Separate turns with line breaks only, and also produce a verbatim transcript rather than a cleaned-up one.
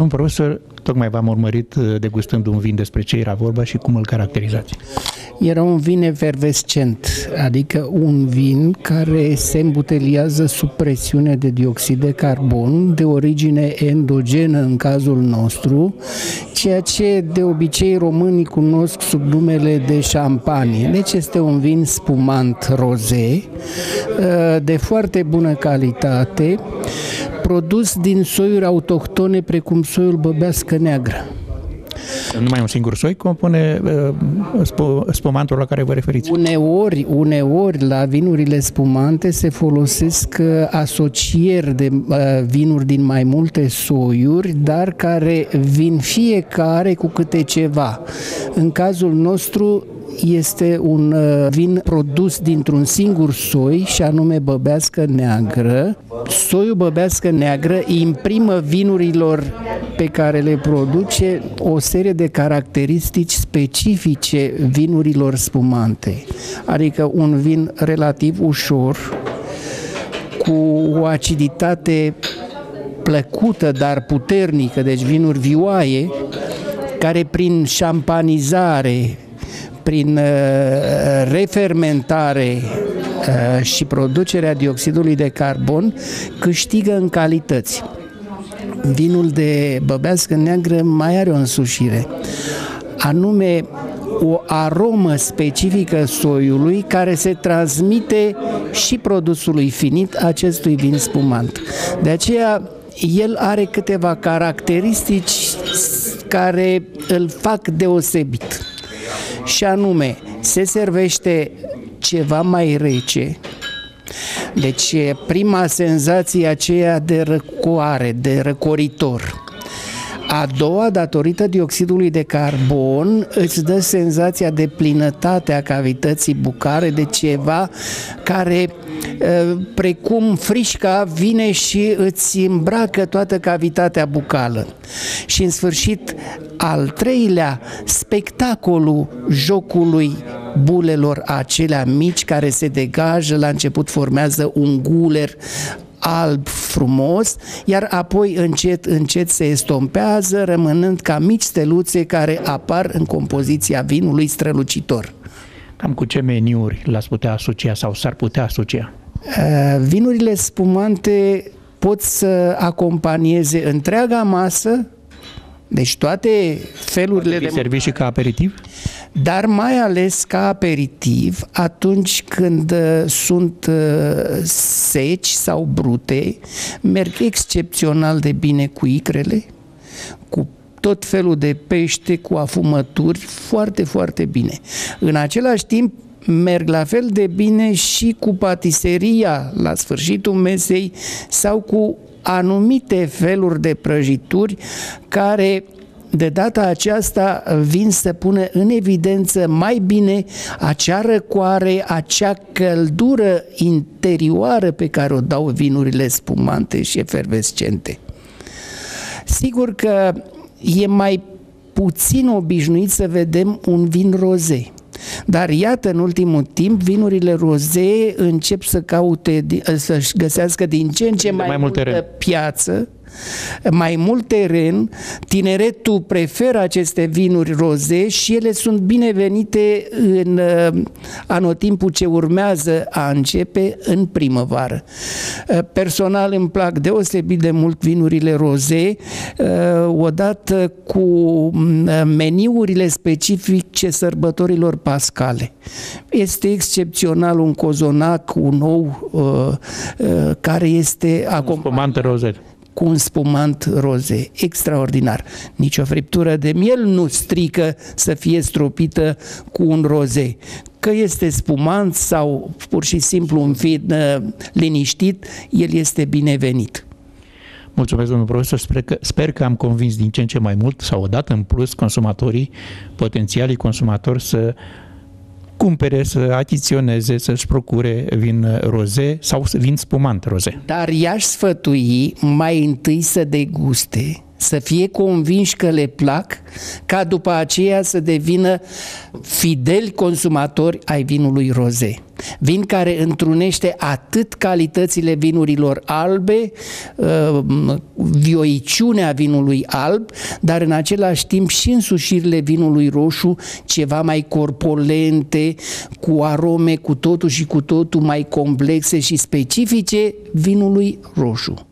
Domnul profesor, tocmai v-am urmărit degustând un vin, despre ce era vorba și cum îl caracterizați.
Era un vin efervescent, adică un vin care se îmbuteliază sub presiune de dioxid de carbon, de origine endogenă în cazul nostru, ceea ce de obicei românii cunosc sub numele de șampanie. Deci este un vin spumant roze, de foarte bună calitate, produs din soiuri autohtone precum soiul băbească neagră.
Numai un singur soi compune uh, spumantul la care vă referiți?
Uneori, uneori la vinurile spumante se folosesc asocieri de uh, vinuri din mai multe soiuri, dar care vin fiecare cu câte ceva. În cazul nostru este un uh, vin produs dintr-un singur soi, și anume băbească neagră. Soiul băbească neagră imprimă vinurilor pe care le produce o serie de caracteristici specifice vinurilor spumante. Adică un vin relativ ușor, cu o aciditate plăcută, dar puternică, deci vinuri vioaie, care prin șampanizare, prin uh, refermentare uh, și producerea dioxidului de carbon câștigă în calități. Vinul de băbească neagră mai are o însușire, anume o aromă specifică soiului care se transmite și produsului finit acestui vin spumant. De aceea el are câteva caracteristici care îl fac deosebit. Și anume, se servește ceva mai rece, deci prima senzație aceea de răcoare, de răcoritor. A doua, datorită dioxidului de carbon, îți dă senzația de plinătate a cavității bucare, de ceva care, precum frișca, vine și îți îmbracă toată cavitatea bucală. Și în sfârșit, al treilea, spectacolul jocului bulelor acelea mici care se degajă, la început formează un guler alb frumos, iar apoi încet, încet se estompează, rămânând ca mici steluțe care apar în compoziția vinului strălucitor.
Cam cu ce meniuri l-ați putea asocia sau s-ar putea asocia?
Vinurile spumante pot să acompanieze întreaga masă, deci toate felurile de...
servi și ca aperitiv?
Dar mai ales ca aperitiv atunci când uh, sunt uh, seci sau brute, merg excepțional de bine cu icrele, cu tot felul de pește, cu afumături, foarte, foarte bine. În același timp, merg la fel de bine și cu patiseria la sfârșitul mesei sau cu anumite feluri de prăjituri care de data aceasta vin să pune în evidență mai bine acea răcoare, acea căldură interioară pe care o dau vinurile spumante și efervescente. Sigur că e mai puțin obișnuit să vedem un vin roze. Dar iată, în ultimul timp, vinurile roze încep să caute, să-și găsească din ce în ce mai,
mai
multă
teren.
piață, mai mult teren. Tineretul preferă aceste vinuri roze și ele sunt binevenite în anotimpul ce urmează a începe, în primăvară. Personal îmi plac deosebit de mult vinurile roze, odată cu meniurile specifice sărbătorilor pascale. Este excepțional un cozonac, un ou care este
spumant roze.
cu un spumant roze, extraordinar. Nici o friptură de miel nu strică să fie stropită cu un roze. Că este spumant sau pur și simplu un vin liniștit, el este binevenit.
Mulțumesc, domnul profesor. Sper că, sper că am convins din ce în ce mai mult sau odată în plus consumatorii, potențialii consumatori să cumpere, să achiziționeze, să-și procure vin roze sau vin spumant roze.
Dar i-aș sfătui mai întâi să deguste, să fie convinși că le plac, ca după aceea să devină fideli consumatori ai vinului roze. Vin care întrunește atât calitățile vinurilor albe, vioiciunea vinului alb, dar în același timp și însușirile vinului roșu, ceva mai corpolente, cu arome cu totul și cu totul mai complexe și specifice vinului roșu.